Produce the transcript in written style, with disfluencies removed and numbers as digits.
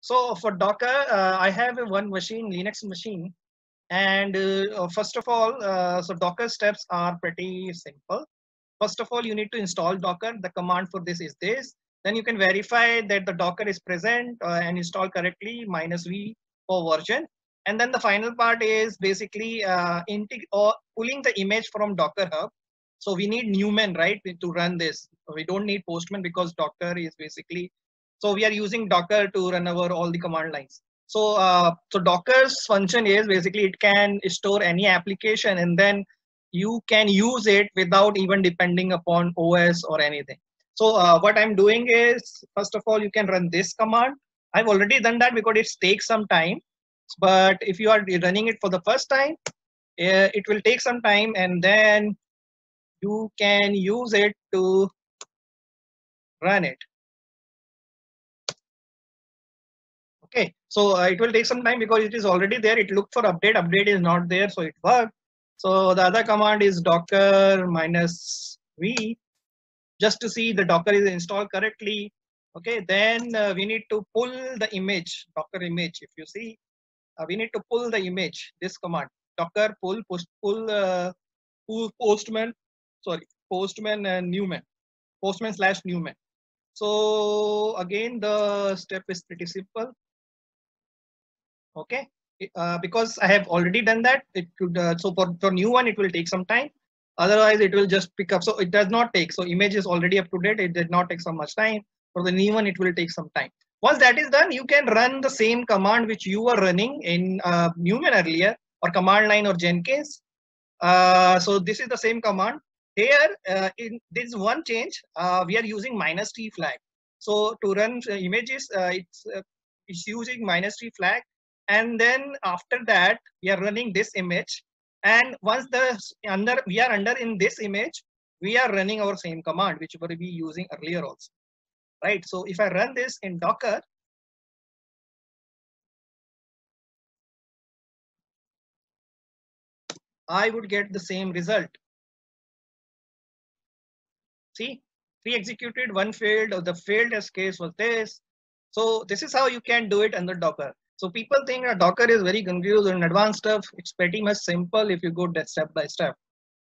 So for Docker, I have one machine, Linux machine. And first of all, so Docker steps are pretty simple. First of all, you need to install Docker. The command for this is this. Then you can verify that the Docker is present and installed correctly, -v for version. And then the final part is basically pulling the image from Docker Hub. So we need Newman, right, to run this. We don't need Postman because Docker is basically, so we are using Docker to run over all the command lines. So Docker's function is basically it can store any application and then you can use it without even depending upon OS or anything. So what I'm doing is, first of all, you can run this command. I've already done that because it takes some time. But if you are running it for the first time, it will take some time and then you can use it to run it. Okay, so it will take some time because it is already there. It looked for update. Update is not there, so it worked. So the other command is docker -v, just to see the Docker is installed correctly. Okay, then we need to pull the image, Docker image. If you see, we need to pull the image. This command, Docker pull postman, sorry, postman and Newman, postman/Newman. So again, the step is pretty simple. Okay, because I have already done that. It could so for new one it will take some time. Otherwise, it will just pick up. So it does not take. So image is already up to date. It did not take so much time. For the new one, it will take some time. Once that is done, you can run the same command which you were running in Newman earlier, or command line or Jenkins. So this is the same command. Here, this one change. We are using -t flag. So to run images, it's using -t flag. And then after that, we are running this image. And once we are under in this image, we are running our same command, which we were using earlier also, right? So if I run this in Docker, I would get the same result. See, 3 executed, 1 failed, or the failed case was this. So this is how you can do it under Docker. So people think that Docker is very confused and advanced stuff. It's pretty much simple if you go step by step.